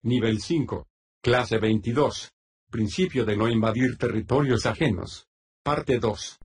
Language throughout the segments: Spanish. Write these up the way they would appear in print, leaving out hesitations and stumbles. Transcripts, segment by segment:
Nivel 5. Clase 22. Principio de no invadir territorios ajenos. Parte 2.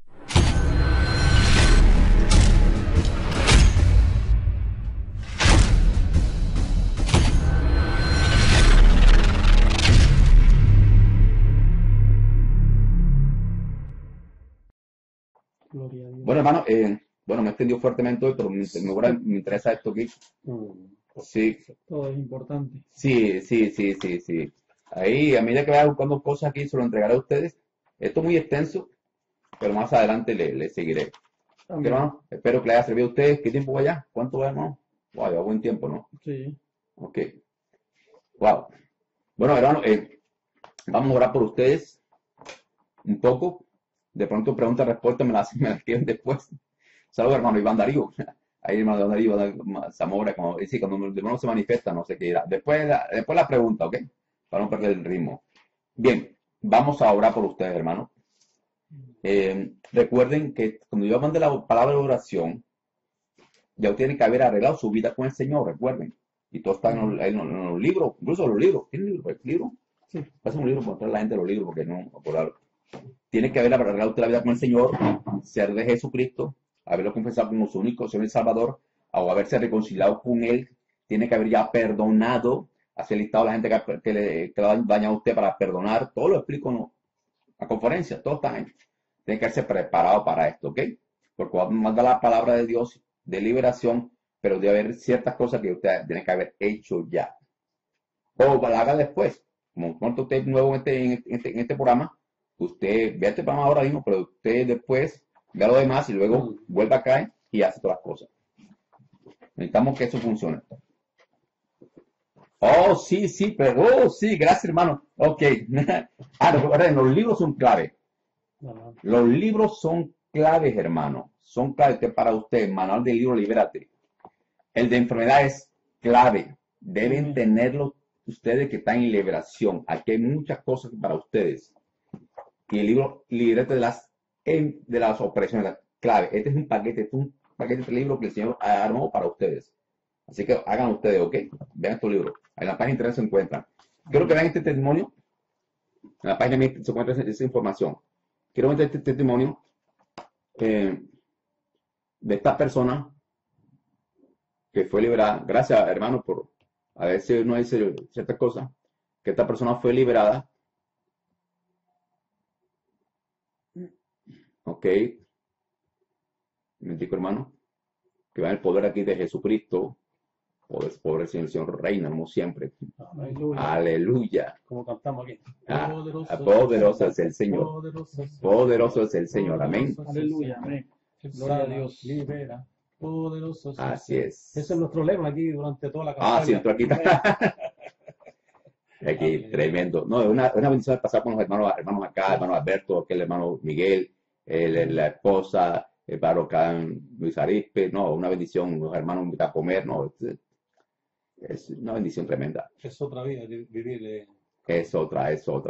Gloria a Dios. Bueno, hermano, me he extendido fuertemente hoy, pero me interesa esto aquí. Sí, Todo es importante. sí. Ahí, a medida que vaya buscando cosas aquí, se lo entregaré a ustedes. Esto es muy extenso, pero más adelante le seguiré. ¿Qué, Amén. hermano? Espero que le haya servido a ustedes. ¿Qué tiempo va ya? ¿Cuánto va, hermano? Wow, lleva buen tiempo, ¿no? Sí. Ok. Wow. Bueno, hermano, vamos a orar por ustedes un poco. De pronto preguntas-respuestas me las quieren después. Saludos, hermano Iván Darío. Ahí, hermano Iván Darío, Zamora, como dice, cuando el hermano se manifiesta, no sé qué dirá. Después la pregunta, ¿ok? Para no perder el ritmo. Bien, vamos a orar por ustedes, hermano. Recuerden que cuando yo mande la palabra de oración, ya tienen que haber arreglado su vida con el Señor, recuerden. Y todo está en los libros, incluso los libros. ¿Tienen libros? ¿Libro? Sí. Pasa un libro para mostrar a la gente los libros, porque no, por algo. Tiene que haber arreglado usted la vida con el Señor, ser de Jesucristo, haberlo confesado como su único Señor y Salvador, o haberse reconciliado con Él. Tiene que haber ya perdonado, hacer listado a la gente que le ha dañado a usted para perdonar. Todo lo explico en la conferencia, todo está ahí. Tiene que haberse preparado para esto, ¿ok? Porque va a mandar la palabra de Dios de liberación, pero debe haber ciertas cosas que usted tiene que haber hecho ya. O la haga después. Como cuando usted es nuevo en este programa, usted ve este programa ahora mismo, pero usted después vea lo demás y luego vuelve acá y hace todas las cosas. Necesitamos que eso funcione. Oh, sí, gracias, hermano. Ok. Recuerden, los libros son clave. Ajá. Los libros son claves, hermano. Son claves que para usted, manual del libro, libérate. El de enfermedad es clave. Deben tenerlo ustedes que están en liberación. Aquí hay muchas cosas para ustedes. Y el libro, libérate de las opresiones, clave. Este es un paquete de libros que el Señor armó para ustedes. Así que hagan ustedes, ¿ok? Vean estos libros. En la página de internet se encuentran. Quiero que vean este testimonio. En la página se encuentra esa información. Quiero ver este testimonio de esta persona que fue liberada. Gracias, hermano, por a ver si uno dice ciertas cosas. Que esta persona fue liberada. Ok. Me digo, hermano, que va el poder aquí de Jesucristo. Poder Señor reina, como siempre. Aleluya. Aleluya. Como cantamos aquí. Poderoso es el Señor. Poderoso es el Señor. Poderoso Amén. es el Aleluya. Amén. Gloria a Dios. Libera. Poderoso es el Así Señor. es. Ese es nuestro lema aquí durante toda la campaña. Sí, aquí está. Aquí, tremendo. No, es una bendición pasar con los hermanos acá, hermano Alberto, aquel hermano Miguel, la esposa, el barocán Luis Arispe. No, una bendición, los hermanos invitan a comer, no. Es una bendición tremenda. Es otra vida vivir. Es otra.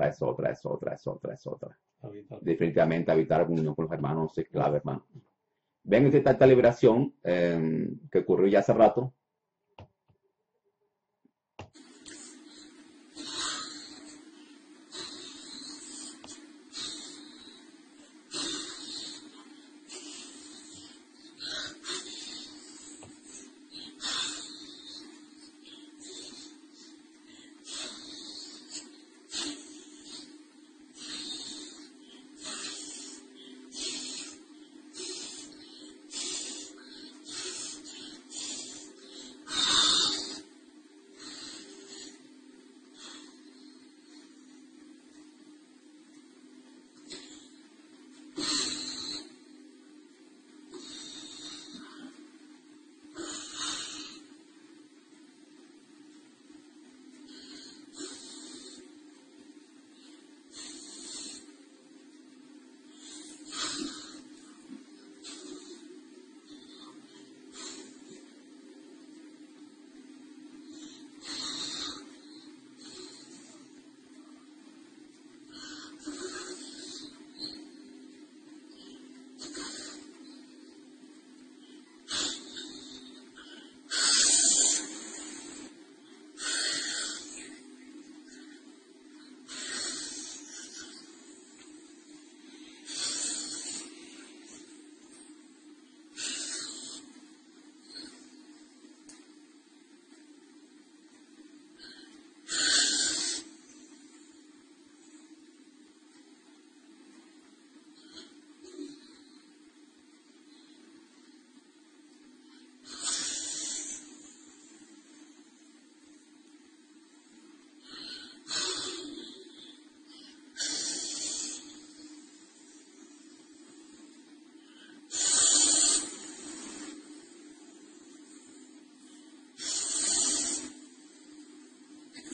Definitivamente habitar comunión con los hermanos es clave, hermano. Ven esta liberación que ocurrió ya hace rato.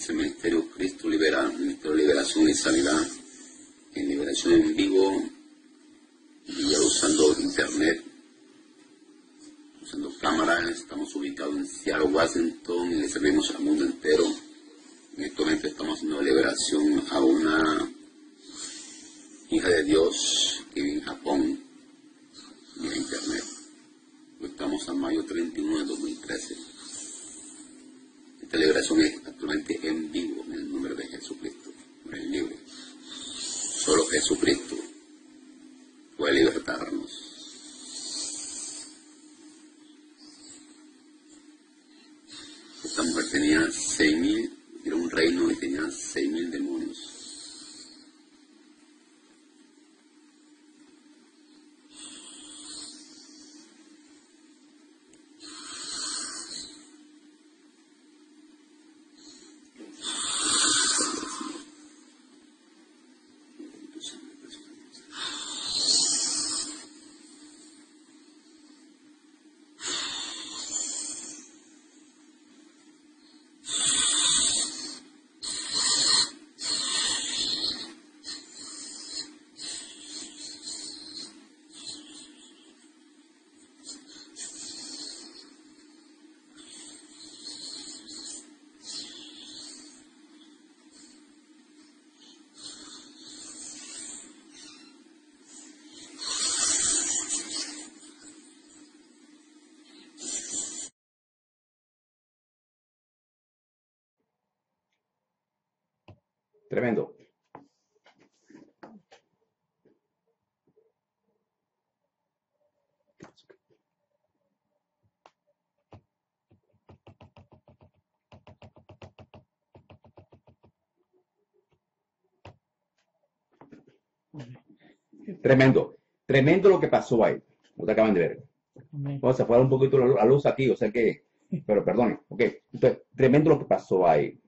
es el Ministerio Cristo Libera, Ministerio de Liberación y Sanidad, en liberación en vivo, y ya usando internet, usando cámaras. Estamos ubicados en Seattle, Washington, y le servimos al mundo entero. Actualmente estamos haciendo liberación a una hija de Dios que vive en Japón, vía internet. Estamos a mayo 31 de 2013. Esta liberación es actualmente en vivo, en el nombre de Jesucristo. Es libre. Solo Jesucristo puede libertarnos. Esta mujer tenía 6.000, era un reino y tenía 6.000 demonios. Tremendo. Tremendo. Tremendo lo que pasó ahí. Ustedes acaban de ver. Amén. Vamos a fuera un poquito la luz aquí, o sea que, pero perdone. Ok. Entonces, tremendo lo que pasó ahí.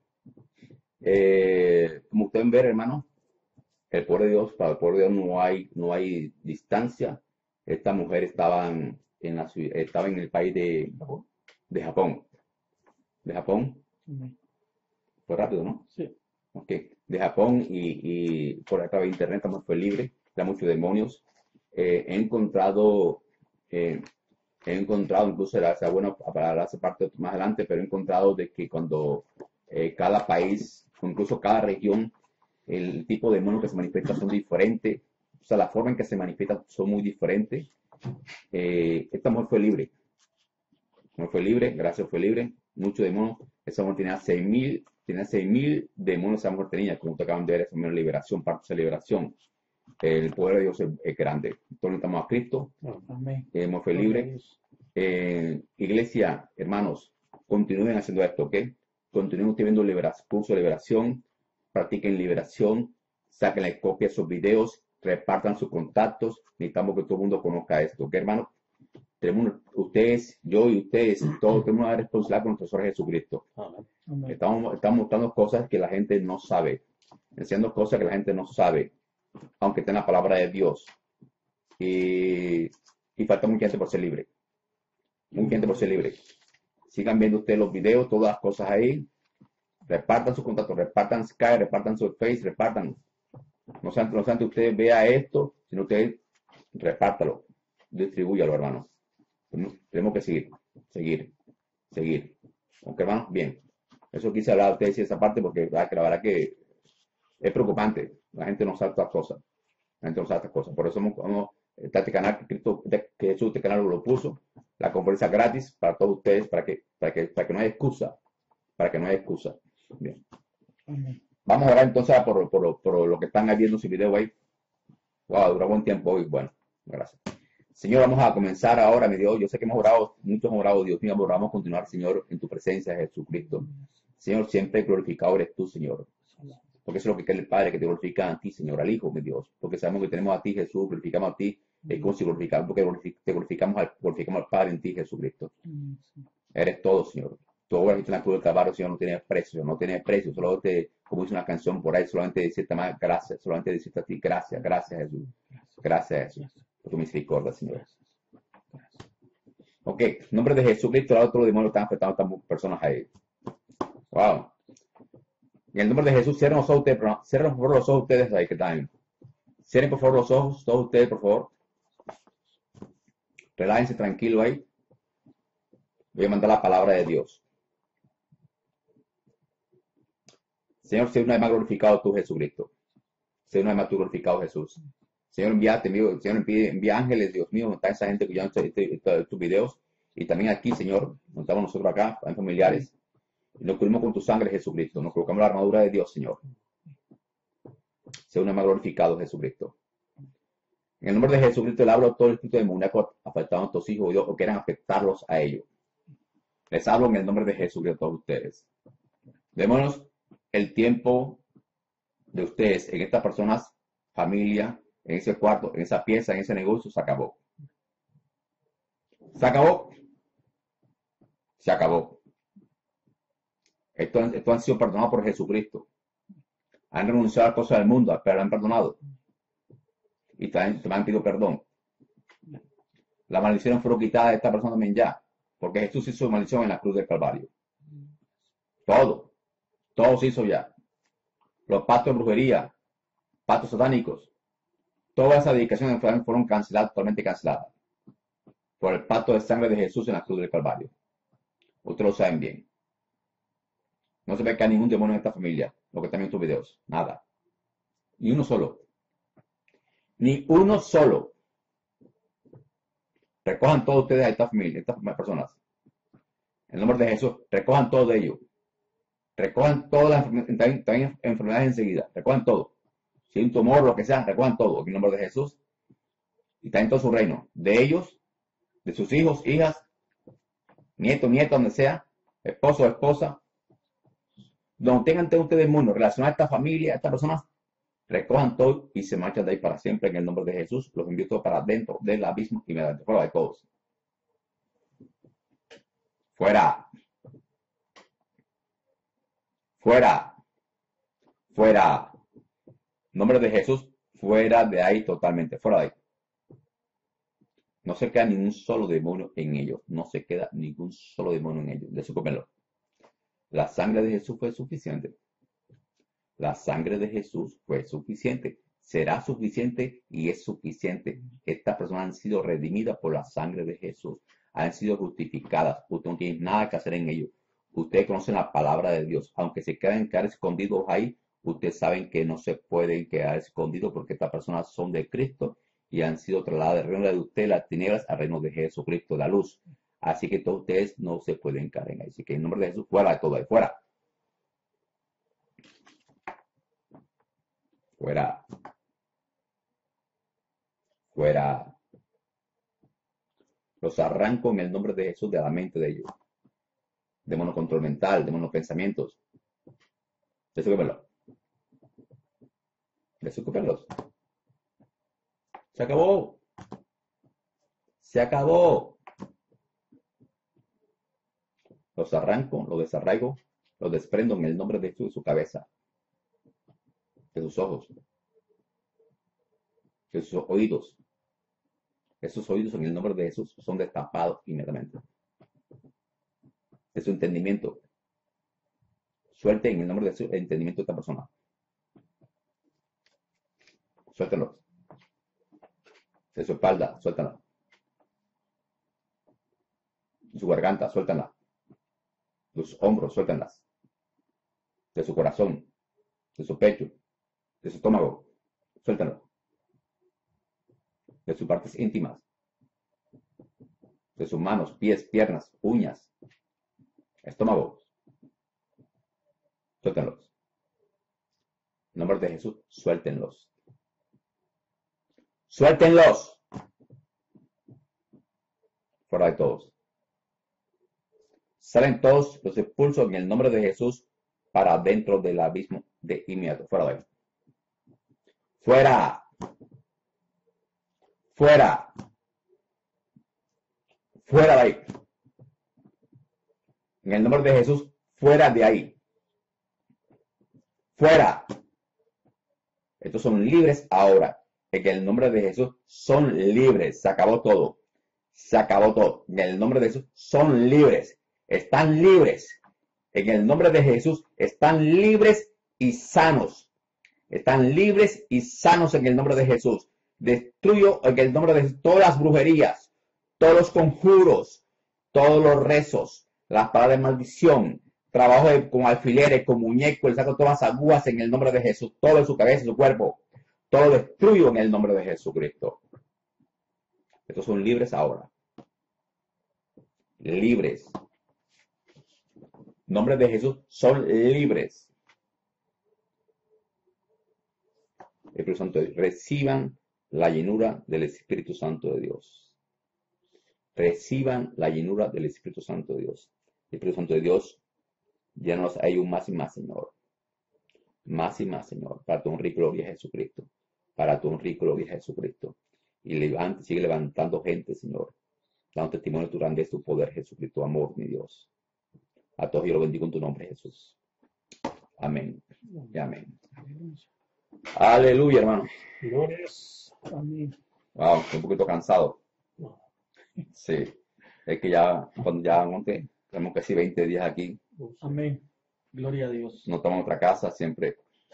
Como ustedes ven, hermano, el poder de Dios, para el poder de Dios no hay distancia. Esta mujer estaba estaba en el país de Japón. De Japón. Amén. Fue rápido, ¿no? Sí. Ok. De Japón y por a través de internet también fue libre. Da muchos demonios. He encontrado, incluso será bueno para hacer parte más adelante, pero he encontrado de que cuando cada país, incluso cada región, el tipo de demonio que se manifiesta son diferentes, o sea, la forma en que se manifiestan son muy diferentes. Esta mujer fue libre, gracias, fue libre, muchos demonios. Esa mujer tenía 6.000 demonios, esa mujer tenía, como te acaban de ver, esa mujer liberación, parte de esa liberación. El poder de Dios es grande. Entonces necesitamos a Cristo, Amén. hemos fue libre. Iglesia, hermanos, continúen haciendo esto, ¿ok? Continúen teniendo curso de liberación, practiquen liberación, saquen la copia de sus videos, repartan sus contactos. Necesitamos que todo el mundo conozca esto, ¿ok, hermanos? Ustedes, yo y ustedes, todos tenemos una responsabilidad con nuestro Señor Jesucristo. Amén. Estamos mostrando cosas que la gente no sabe, enseñando cosas que la gente no sabe, aunque esté en la palabra de Dios. Y falta mucha gente por ser libre. Mucha gente por ser libre. Sigan viendo ustedes los videos, todas las cosas ahí. Repartan sus contactos, repartan Skype, repartan su Face, repartan. No solamente usted vea esto, sino usted repártalo, distribúyalo, hermano. Tenemos que seguir. ¿Ok, hermano? Bien. Eso quise hablar a ustedes de esa parte porque la verdad que es preocupante. La gente no sabe estas cosas. Por eso este canal que Jesús, este canal lo puso, la conferencia gratis para todos ustedes, para que no haya excusa. Bien. Amén. Vamos a orar entonces por lo que están viendo su video ahí. Wow, duró buen tiempo hoy. Bueno, gracias. Señor, vamos a comenzar ahora, mi Dios. Yo sé que hemos orado, muchos hemos orado, Dios mío, vamos a continuar, Señor, en tu presencia, Jesucristo. Señor, siempre glorificado eres tú, Señor. Porque eso es lo que quiere el Padre, que te glorifica a ti, Señor, al Hijo, mi Dios. Porque sabemos que tenemos a ti, Jesús, glorificamos a ti, como si glorificamos, porque te glorificamos al Padre en ti, Jesucristo. Eres todo, Señor. Tu obra que en la cruz del Calvario, Señor, no tiene precio, solo como dice una canción por ahí, solamente decirte más gracias, solamente decirte a ti, gracias, Jesús. Gracias, Jesús, por tu misericordia, Señor. Ok, en nombre de Jesucristo, el otro demonio están afectando a estas personas ahí. Wow. En el nombre de Jesús, cierren los ojos ustedes, cierren por favor los ojos ustedes ahí que están. Cierren por favor los ojos, todos ustedes, por favor. Relájense tranquilo ahí. Voy a mandar la palabra de Dios. Señor, sea una vez más glorificado tú, Jesucristo. Sea una vez más tú glorificado, Jesús. Señor, Señor, envía ángeles, Dios mío, está esa gente escuchando estos videos. Y también aquí, Señor, nos estamos nosotros acá, también familiares. Y nos cubrimos con tu sangre, Jesucristo. Nos colocamos la armadura de Dios, Señor. Sea una vez más glorificado, Jesucristo. En el nombre de Jesucristo le hablo a todo el espíritu demoníaco afectado a nuestros hijos, Dios, o quieran afectarlos a ellos. Les hablo en el nombre de Jesucristo a todos ustedes. Démonos el tiempo de ustedes en estas personas, familia, en ese cuarto, en esa pieza, en ese negocio, se acabó. Se acabó. Se acabó. Esto han sido perdonados por Jesucristo. Han renunciado a cosas del mundo, pero han perdonado. Y también me han pedido perdón. Las maldiciones fueron quitadas de esta persona también ya. Porque Jesús hizo maldición en la cruz del Calvario. Todo. Todo se hizo ya. Los pactos de brujería, pactos satánicos, todas esas dedicaciones fueron canceladas, totalmente canceladas. Por el pacto de sangre de Jesús en la cruz del Calvario. Ustedes lo saben bien. No se ve que hay ningún demonio en esta familia, lo que también en tus videos. Nada. Ni uno solo. Ni uno solo. Recojan todos ustedes a esta familia, estas personas. En el nombre de Jesús, recojan todo de ellos. Recojan todas las enfermedades enseguida. Recojan todo. Si hay un tumor, lo que sea, recojan todo. En el nombre de Jesús. Y también todo su reino. De ellos, de sus hijos, hijas, nietos, nieta, donde sea, esposo, esposa. Donde tengan ustedes mundo relacionado a esta familia, a estas personas, recojan todo y se marchan de ahí para siempre en el nombre de Jesús. Los envío todos para dentro del abismo y mediante fuera de todos. Fuera. Fuera. Fuera. En nombre de Jesús, fuera de ahí totalmente. Fuera de ahí. No se queda ningún solo demonio en ellos. No se queda ningún solo demonio en ellos. Desocúpenlo. La sangre de Jesús fue suficiente. La sangre de Jesús fue suficiente. Será suficiente y es suficiente. Estas personas han sido redimidas por la sangre de Jesús. Han sido justificadas. Usted no tiene nada que hacer en ellos. Ustedes conocen la palabra de Dios. Aunque se queden escondidos ahí, ustedes saben que no se pueden quedar escondidos porque estas personas son de Cristo y han sido trasladadas del reino de usted, las tinieblas, al reino de Jesucristo, la luz. Así que todos ustedes no se pueden caer ahí. Así que en nombre de Jesús, fuera de todo ahí, fuera. Fuera. Fuera. Los arranco en el nombre de Jesús de la mente de ellos. Demonio control mental, demonio pensamientos. Desocúpenlos. Desocúpenlos. Se acabó. Se acabó. Los arranco, los desarraigo, los desprendo en el nombre de Jesús de su cabeza, de sus ojos, de sus oídos. Esos oídos en el nombre de Jesús son destapados inmediatamente. De su entendimiento. Suelte en el nombre de Jesús el entendimiento de esta persona. Suéltenlo. De su espalda, suéltala. De su garganta, suéltala. De sus hombros, suéltenlas. De su corazón, de su pecho, de su estómago, suéltenlo. De sus partes íntimas, de sus manos, pies, piernas, uñas, estómago, suéltenlos. En nombre de Jesús, suéltenlos. ¡Suéltenlos! Fuera de todos. Salen todos, los expulso en el nombre de Jesús para dentro del abismo de inmediato. Fuera de ahí. Fuera. Fuera. Fuera de ahí. En el nombre de Jesús, fuera de ahí. Fuera. Estos son libres ahora. En el nombre de Jesús son libres. Se acabó todo. Se acabó todo. En el nombre de Jesús son libres. Están libres. En el nombre de Jesús están libres y sanos. Están libres y sanos en el nombre de Jesús. Destruyo en el nombre de Jesús todas las brujerías, todos los conjuros, todos los rezos, las palabras de maldición, trabajo con alfileres, con muñecos, le saco todas las agujas en el nombre de Jesús, todo en su cabeza, en su cuerpo, todo lo destruyo en el nombre de Jesucristo. Estos son libres ahora. Libres. En nombre de Jesús son libres. Espíritu Santo de Dios. Reciban la llenura del Espíritu Santo de Dios. Reciban la llenura del Espíritu Santo de Dios. El Espíritu Santo de Dios, llénanos a ellos más y más, Señor. Más y más, Señor. Para tu honra y gloria, Jesucristo. Para tu honra y gloria, Jesucristo. Y sigue levantando gente, Señor. Dando testimonio de tu grandeza, tu poder, Jesucristo. Amor, mi Dios. A todos yo lo bendigo en tu nombre, Jesús. Amén. Y amén. Aleluya, hermano. Glorias. Amén. Wow, estoy un poquito cansado. Sí. Es que ya, cuando ya monté, tenemos casi 20 días aquí. Amén. Gloria a Dios. No estamos en otra casa, siempre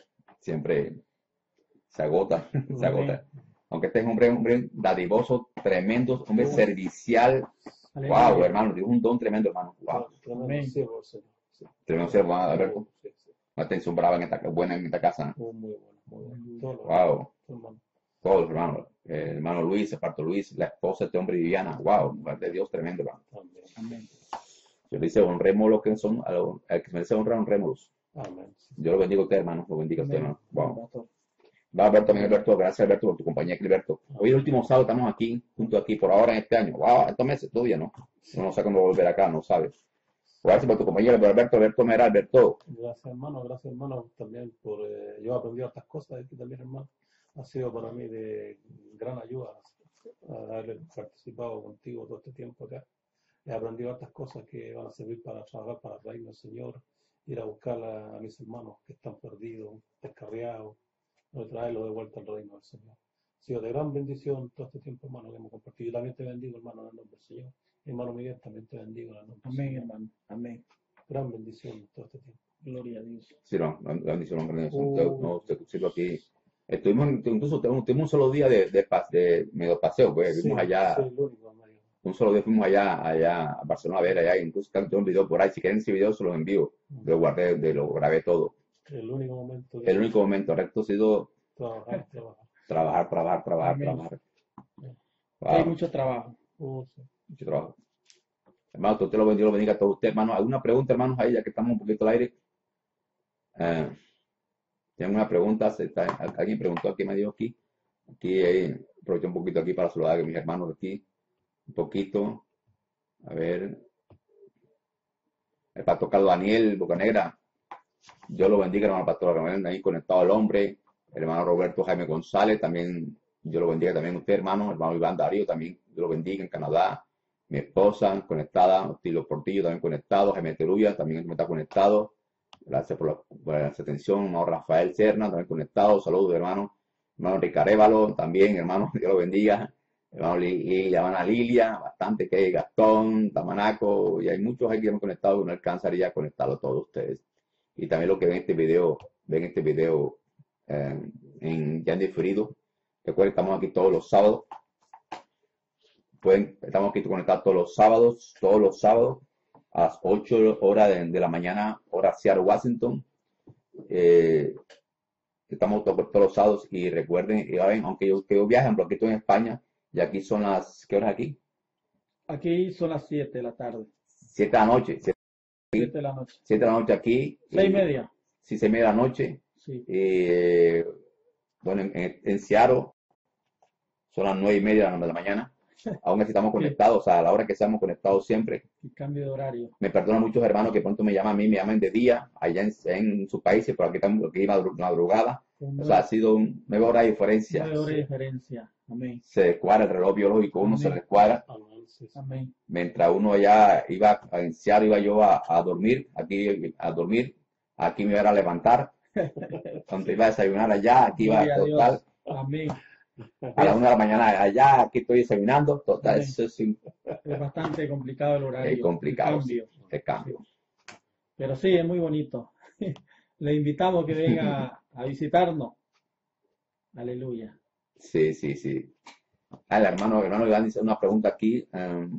se agota, se agota. Aunque este es un hombre dadivoso, tremendo, hombre servicial. Aleluya. Wow, hermano, tiene un don tremendo, hermano. Wow. Amén. Tremendo ser, Alberto. Una atención brava buena en esta casa. Muy bueno. Wow. Todos, hermano. Hermano Luis, el parto Luis, la esposa de este hombre Viviana. Wow, mujer de Dios tremendo, hermano. Amén. Yo le dice, honremos lo que son, al que merece honrar, honrémoslos. Amén. Yo lo bendigo a usted, hermano. Lo bendiga a usted, hermano. Wow. Pastor. Va, Alberto, también, Alberto. Gracias, Alberto, por tu compañía, Alberto. Hoy el último sábado estamos aquí, juntos aquí, por ahora en este año. Wow, estos meses todavía, ¿no? No sé cuándo volver acá, no sabes. Gracias por tu compañía, Alberto. Alberto Mera, Alberto. Gracias, hermano, también por yo he aprendido estas cosas aquí también, hermano. Ha sido para mí de gran ayuda haber participado contigo todo este tiempo acá. He aprendido estas cosas que van a servir para trabajar para el reino del Señor, ir a buscar a mis hermanos que están perdidos, descarriados, traerlos de vuelta al reino del Señor. Ha sido de gran bendición todo este tiempo, hermano, que hemos compartido. Yo también te bendigo, hermano, en el nombre del Señor. Hermano Miguel, también te bendigo en el nombre del Señor. Amén, hermano. Amén. Gran bendición todo este tiempo. Gloria a Dios. Sí, no, la bendición, no, usted sirve aquí. Incluso tuvimos un solo día de medio paseo, pues, fuimos allá. Sí, Un solo día fuimos allá a Barcelona a ver, allá, incluso tengo un video por ahí. Si quieren ese video, se los envío. Lo guardé, lo grabé todo. El único momento. El único momento, el resto ha sido Trabajar. trabajar. Wow, Hay mucho trabajo. mucho trabajo. Hermano, Dios lo bendiga a todos ustedes, hermano. ¿Alguna pregunta, hermanos, ahí, ya que estamos un poquito al aire? Tengo una pregunta. Alguien preguntó aquí, me dijo aquí. Aproveché un poquito aquí para saludar a mis hermanos de aquí. Un poquito. A ver. El pastor Carlos Daniel Bocanegra. Dios lo bendiga, hermano pastor Daniel, ahí conectado al hombre. El hermano Roberto Jaime González, también Dios lo bendiga también a usted, hermano. El hermano Iván Darío, también Dios lo bendiga en Canadá. Mi esposa conectada, Tilo Portillo también conectado, Jaime Teruya también está conectado. Gracias por la atención, hermano Rafael Serna también conectado. Saludos, hermano. Hermano Ricarévalo también, hermano, Dios lo bendiga. Hermano hermana Lilia, bastante que hay, Gastón, Tamanaco, y hay muchos aquí que han conectado, no alcanzaría a conectarlo todos ustedes. Y también lo que ven este video ya en diferido. Recuerden, estamos aquí todos los sábados. Estamos aquí conectados todos los sábados a las 8 horas de la mañana, hora Seattle, Washington. Estamos todos los sábados y recuerden, aunque yo viaje, porque estoy en España, y aquí son ¿qué horas aquí? Aquí son las 7 de la tarde. 7 de la noche. 7 de la noche. 7 de la noche aquí. 6:30. Sí, 6:30 de la noche. Sí. Bueno, en Seattle son las 9:30 de la mañana. Aún así estamos conectados, a la hora que seamos conectados siempre. El cambio de horario. Me perdonan muchos hermanos que pronto me llaman a mí, me llaman de día, allá en sus países, pero aquí estamos aquí madrugada. O sea, ha sido 9 horas de diferencia. 9 horas de diferencia. Amén. Se descuadra el reloj biológico, uno se descuadra. Amén. Mientras uno allá iba a iniciar, iba yo a dormir, aquí me iba a levantar. Cuando iba a desayunar allá, aquí iba a total. Amén. A las 1 de la mañana allá, aquí estoy desayunando, total, eso es bastante complicado el horario. complicado, El cambio. el cambio. Pero sí, es muy bonito. Le invitamos que venga a visitarnos. Aleluya. Sí, sí, sí. El hermano Iván dice una pregunta aquí.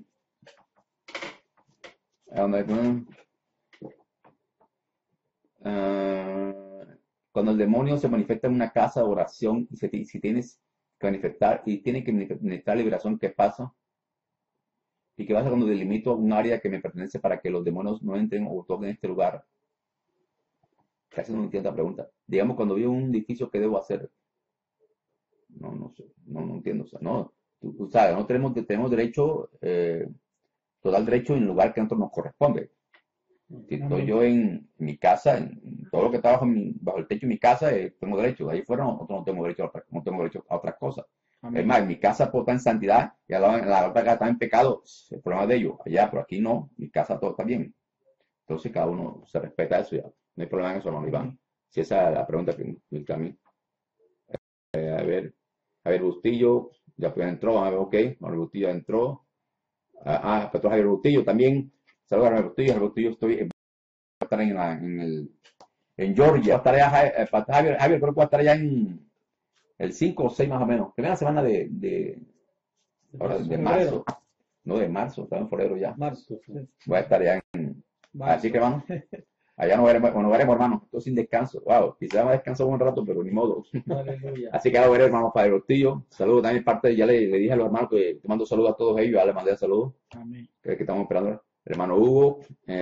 Cuando el demonio se manifiesta en una casa de oración, y si tienes que manifestar, y tiene que manifestar liberación, ¿qué pasa? ¿Y qué pasa cuando delimito un área que me pertenece para que los demonios no entren o toquen este lugar? Casi no entiendo la pregunta. Digamos, cuando veo un edificio, ¿qué debo hacer? No sé, no entiendo. O sea, no, tú sabes, no tenemos derecho, total derecho en el lugar que a nosotros nos corresponde. Si estoy yo en mi casa, en todo lo que trabajo bajo el techo de mi casa, tengo derecho. Ahí fuera no tengo derecho no tengo derecho a otras cosas. Amén. Es más, en mi casa puedo estar en santidad y a la otra casa está en pecado. El problema de ellos. Allá, pero aquí no. Mi casa todo está bien. Entonces cada uno se respeta eso ya. No hay problema en eso, hermano Iván. Si esa es la pregunta que también. A ver, Bustillo, ya entró, a ver, ok, Manuel Bustillo entró. Petro Javier Bustillo también. Saludos a Manuel Bustillo. Javier Bustillo, voy a estar en Georgia. Va a estar allá, Javier, creo que va a estar allá en el 5 o 6 más o menos. Primera semana de marzo. No, de marzo, estaba en febrero ya. Marzo. Sí. Voy a estar allá Así que vamos. Allá nos veremos, hermano. Esto sin descanso. Wow, quizás vamos a descansar un rato, pero ni modo. Aleluya. Así que ahora veremos, hermano Padre Bustillo. Saludos también parte, ya le dije a los hermanos que te mando saludos a todos ellos, ya les mandé saludos. Amén. Que estamos esperando. El hermano Hugo.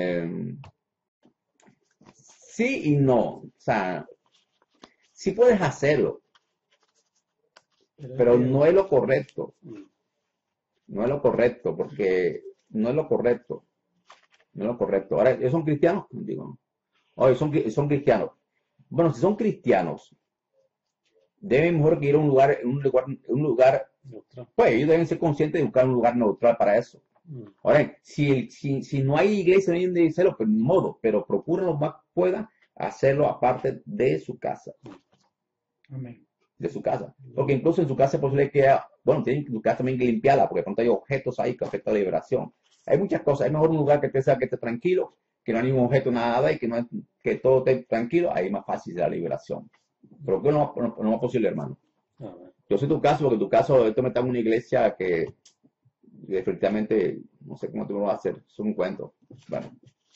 Sí y no. O sea, sí puedes hacerlo, pero no es lo correcto. No es lo correcto, porque no es lo correcto. No es lo correcto. Ahora, ¿ellos son cristianos? Digo, oye, son cristianos. Bueno, si son cristianos, deben mejor que ir a un lugar, pues ellos deben ser conscientes de buscar un lugar neutral para eso. Ahora, si no hay iglesia, no hay donde hacerlo, pues ni modo, pero procuren lo más puedan hacerlo aparte de su casa. Amén. De su casa. Porque incluso en su casa es posible que, bueno, tienen su casa también que limpiarla, porque de pronto hay objetos ahí que afectan la liberación. Hay muchas cosas. Es mejor un lugar que esté tranquilo, que no hay ningún objeto, nada, y que todo esté tranquilo. Ahí es más fácil la liberación. Pero que no es posible, hermano. Yo sé tu caso, porque tu caso, esto me está en una iglesia que definitivamente, no sé cómo tú lo vas a hacer. Es un cuento. Bueno.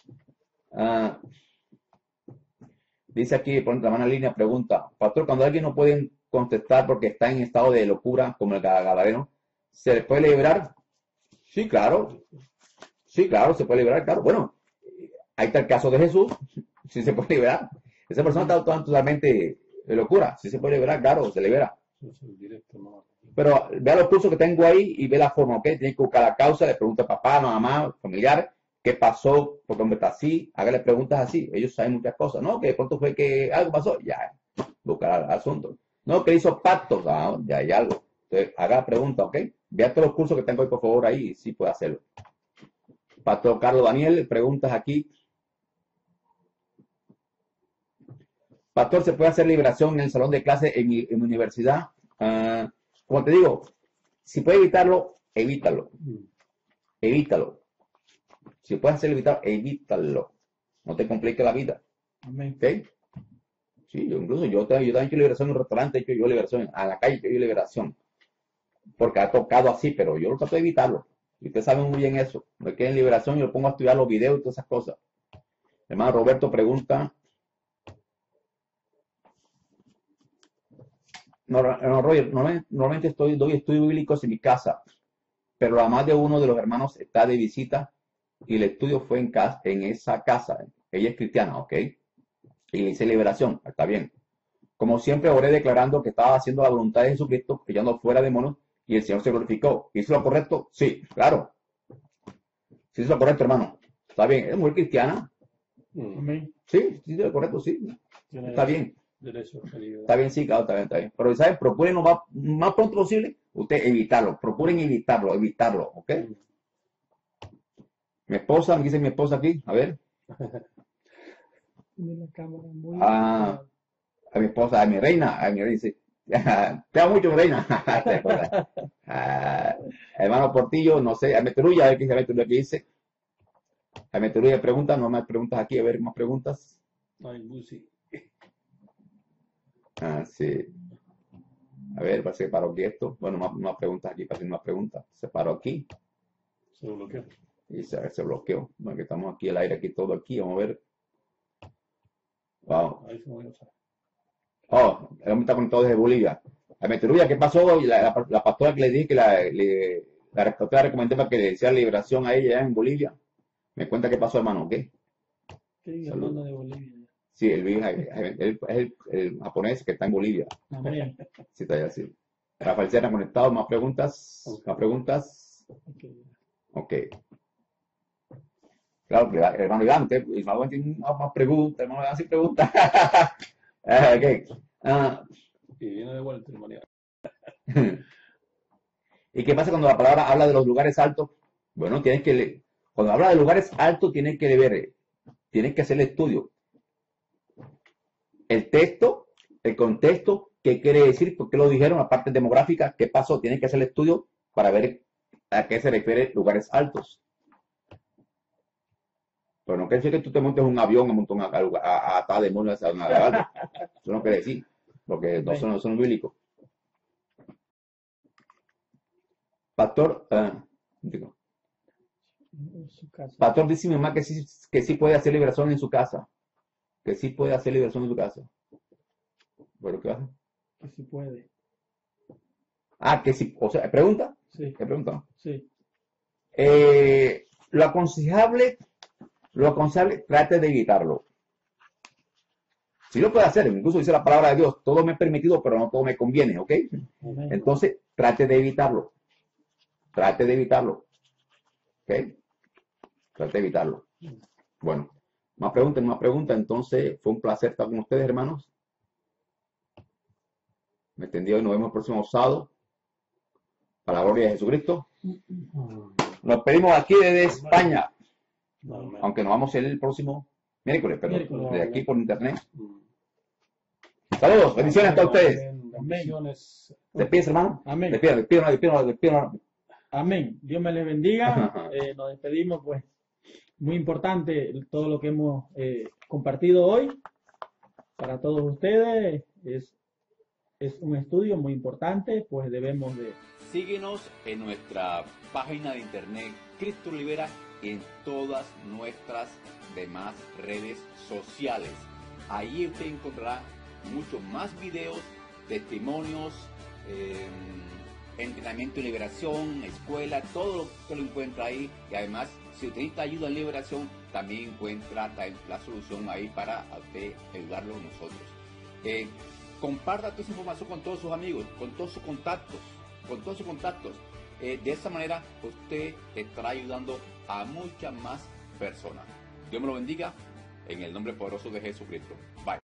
Dice aquí, por la mano en línea, pregunta, pastor, cuando alguien no puede contestar porque está en estado de locura, como el gadareno, ¿se le puede liberar? Sí, claro. Sí, claro, se puede liberar, claro. Bueno, ahí está el caso de Jesús, sí se puede liberar. Esa persona está totalmente de locura, sí se puede liberar, claro, se libera. Pero vea los cursos que tengo ahí y ve la forma, ¿ok? Tiene que buscar la causa, le pregunta a papá, mamá, familiar, ¿qué pasó? ¿Por qué hombre está así? Hágale preguntas así. Ellos saben muchas cosas. No, que de pronto fue que algo pasó. Ya, buscar el asunto. No, que hizo pactos. Ya hay algo. Entonces, haga preguntas, ¿ok? Vea todos los cursos que tengo ahí, por favor, ahí, sí puede hacerlo. Pastor Carlos Daniel, preguntas aquí. Pastor, ¿se puede hacer liberación en el salón de clase en mi universidad? Como te digo, si puede evitarlo, evítalo. Evítalo. Si puedes hacer evítalo. No te complique la vida. Amén. ¿Ok? Sí, yo también he hecho liberación en un restaurante, he hecho yo liberación a la calle, he hecho yo liberación. Porque ha tocado así, pero yo lo trato de evitarlo. Y ustedes saben muy bien eso. Me quedé en liberación y lo pongo a estudiar los videos y todas esas cosas. Hermano Roberto pregunta. No, Roger, normalmente doy estudios bíblicos en mi casa, pero la más de uno de los hermanos está de visita y el estudio fue en esa casa. Ella es cristiana, ¿ok? Y le hice liberación, está bien. Como siempre, oré declarando que estaba haciendo la voluntad de Jesucristo, echando fuera demonios, y el Señor se glorificó. ¿Hizo lo correcto? Sí, claro. Sí, hizo lo correcto, hermano. Está bien, es mujer cristiana. Amén. Sí, sí, lo correcto, sí. Está bien. Está bien, sí, claro, está bien. Pero, ¿sabes? Procuren lo más pronto posible, usted evitarlo. Procuren evitarlo, ¿ok? Mi esposa, me dice mi esposa aquí, a ver. Tiene la cámara muy A mi esposa, a mi reina, dice. Te amo mucho, mi reina. Hermano Portillo, no sé, a Meterulla, a ver qué dice. A Meterulla pregunta, no más preguntas aquí, a ver, más preguntas. Ay, Lucy. Ah, sí. A ver, parece que paró aquí esto. Bueno, más preguntas aquí, parece más preguntas. Se paró aquí Se bloqueó. y se bloqueó. Bueno, que estamos aquí, el aire aquí, todo aquí. Vamos a ver. Wow. Ahí se movió. Oh, el hombre está conectado desde Bolivia. A Meteruya, ¿qué pasó? Y la pastora que le dije que la pastora recomendé para que le hiciera liberación a ella en Bolivia. Me cuenta qué pasó, hermano, ¿qué? Sí, Salud. hermano de Bolivia. Sí, él es el japonés que está en Bolivia. Amén. Sí, está allá, sí. Rafael Serra conectado, más preguntas. Más preguntas. Ok. Claro, hermano Iván, hermano Iván tiene más preguntas, hermano Iván sí pregunta. Ok. Y viene de vuelta, hermano. ¿Y qué pasa cuando la palabra habla de los lugares altos? Bueno, cuando habla de lugares altos, tienes que ver, tienes que hacer el estudio. El texto, el contexto, qué quiere decir, por qué lo dijeron, la parte demográfica, qué pasó, tienes que hacer el estudio para ver a qué se refiere lugares altos. Pero no quiere decir que tú te montes un avión, a atar demonios a una alto. Eso no quiere decir, porque no son bíblicos. Pastor, digo, Pastor dice mi mamá que sí puede hacer liberación en su casa. Que sí puede hacer liberación en su casa. ¿Pero qué pasa? Que sí puede. Ah, que sí. O sea, ¿pregunta? Sí, ¿Qué pregunta? sí. Lo aconsejable, trate de evitarlo. Si lo puede hacer, incluso dice la palabra de Dios, todo me es permitido, pero no todo me conviene, ¿ok? Amén. Entonces, trate de evitarlo. Trate de evitarlo. ¿Ok? Trate de evitarlo. Bueno, más preguntas. Entonces, fue un placer estar con ustedes, hermanos. Me extendió y nos vemos el próximo sábado. Para la gloria de Jesucristo. Nos pedimos aquí desde España. Aunque nos vamos a ir el próximo miércoles, pero de aquí por internet. Saludos, bendiciones a todos ustedes. Bendiciones. ¿Despides, hermano? Amén. Despido. Amén. Dios me les bendiga. Nos despedimos, pues. Muy importante todo lo que hemos compartido hoy para todos ustedes. Es un estudio muy importante, pues debemos de... Síguenos en nuestra página de internet Cristo Libera y en todas nuestras demás redes sociales. Ahí usted encontrará muchos más videos, testimonios, entrenamiento y liberación, escuela, todo lo que lo encuentra ahí. Y además, si usted necesita ayuda en liberación, también encuentra la solución ahí para usted ayudarlo a nosotros. Comparta toda esa información con todos sus amigos, con todos sus contactos. De esa manera usted estará ayudando a muchas más personas. Dios me lo bendiga en el nombre poderoso de Jesucristo. Bye.